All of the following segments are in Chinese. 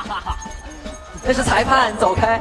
那是裁判，走开。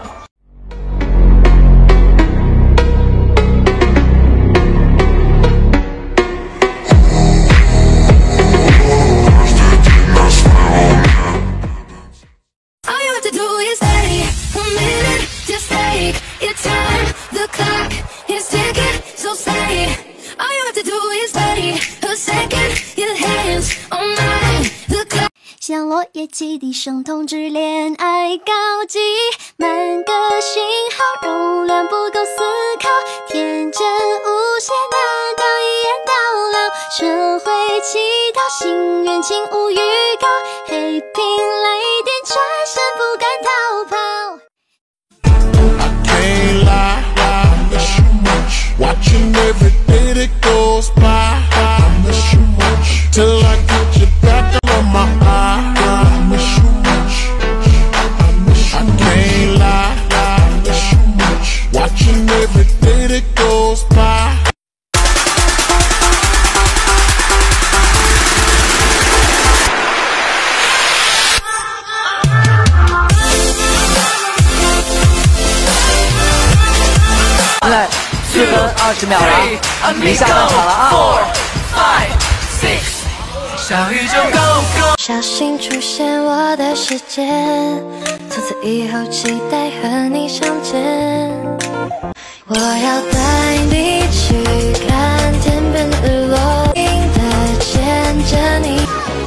像落叶起地声通知恋爱告急，满个讯号容量不够思考，天真无邪难道一眼到老，社会乞讨心愿请勿预告，黑屏来电转身不敢逃跑。 Watching every day that goes by, I miss you much. Till I get you back on my eye, I miss you much. I can't lie, I miss you much. Watching every day that goes by. 4分20秒了，你下半场了啊！ 小心出现我的世界，从此以后期待和你相见。我要带你去看天边的日落，静的牵着你。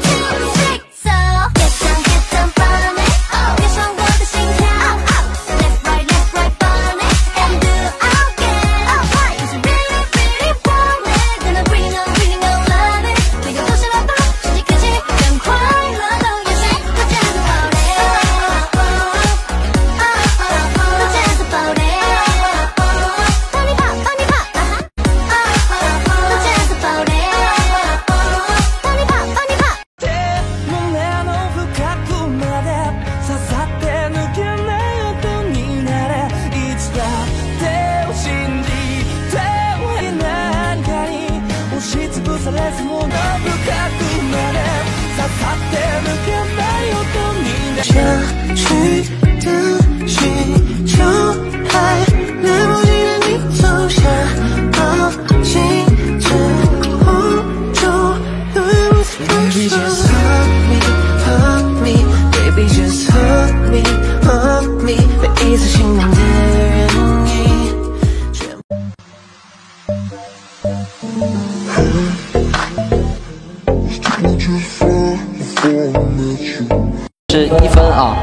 是1分啊！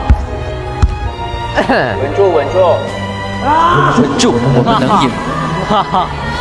稳住，稳住！ 稳住，我们能赢！哈哈。